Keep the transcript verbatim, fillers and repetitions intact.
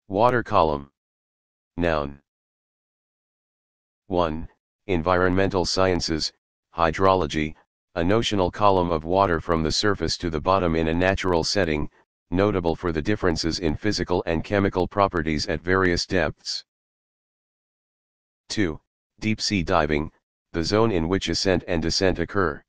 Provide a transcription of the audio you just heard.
Water column. Noun. one. Environmental sciences, hydrology, a notional column of water from the surface to the bottom in a natural setting, notable for the differences in physical and chemical properties at various depths. two. Deep sea diving, the zone in which ascent and descent occur.